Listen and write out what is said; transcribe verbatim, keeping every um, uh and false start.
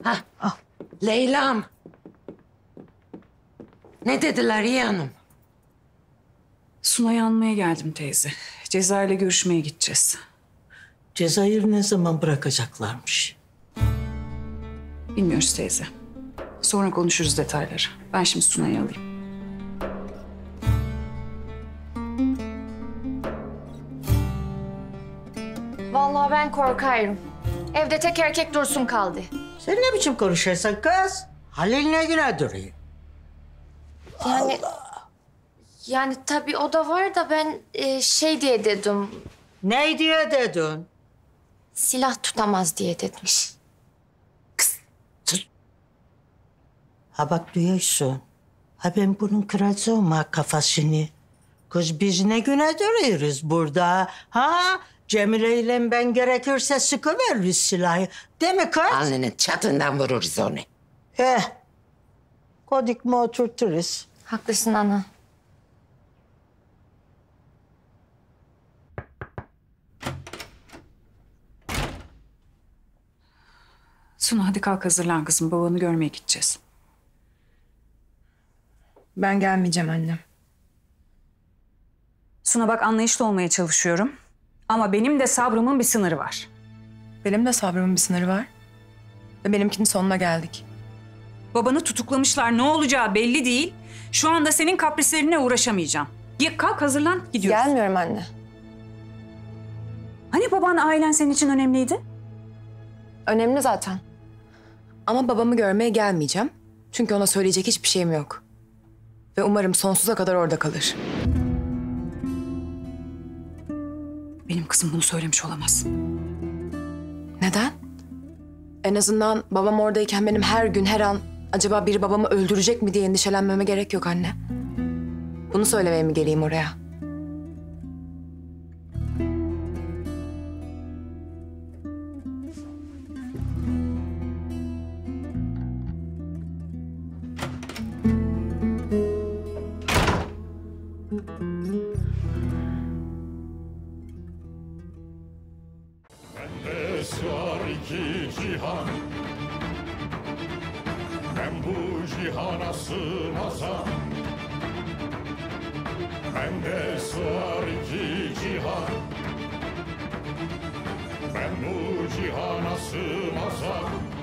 Ha, ah. Leyla'm. Ne dediler yeğenim? Sunay'ı almaya geldim teyze. Cezayir'le görüşmeye gideceğiz. Cezayir ne zaman bırakacaklarmış? Bilmiyoruz teyze. Sonra konuşuruz detayları. Ben şimdi Sunay'ı alayım. Vallahi ben korkarım. Evde tek erkek Dursun kaldı. Sen ne biçim konuşuyorsun kız? Halil ne güne duruyor? Yani yani tabii o da var da ben e, şey diye dedim. Ne diye dedin? Silah tutamaz diye dedim. Ha bak duyuyorsun. Ha ben bunun kıracağım ha kafasını. Kız biz ne güne duruyoruz burada? Ha? Cemile ile ben gerekirse sıkıveririz silahı. Değil mi kız? Alnının çatından vururuz onu. He. Kodik mi oturturuz? Haklısın ana. Suna hadi kalk hazırlan kızım. Babanı görmeye gideceğiz. Ben gelmeyeceğim annem. Suna bak anlayışlı olmaya çalışıyorum. Ama benim de sabrımın bir sınırı var. Benim de sabrımın bir sınırı var. Ve benimkinin sonuna geldik. Babanı tutuklamışlar. Ne olacağı belli değil. Şu anda senin kaprislerine uğraşamayacağım. Ya kalk hazırlan gidiyoruz. Gelmiyorum anne. Hani baban ailen senin için önemliydi? Önemli zaten. Ama babamı görmeye gelmeyeceğim. Çünkü ona söyleyecek hiçbir şeyim yok. Ve umarım sonsuza kadar orada kalır. Benim kızım bunu söylemiş olamaz. Neden? En azından babam oradayken benim her gün, her an acaba biri babamı öldürecek mi diye endişelenmeme gerek yok anne. Bunu söylemeye mi geleyim oraya? Bende sığar iki cihan, ben bu cihana sığmazam. Bende sığar iki cihan, ben bu cihana sığmazam.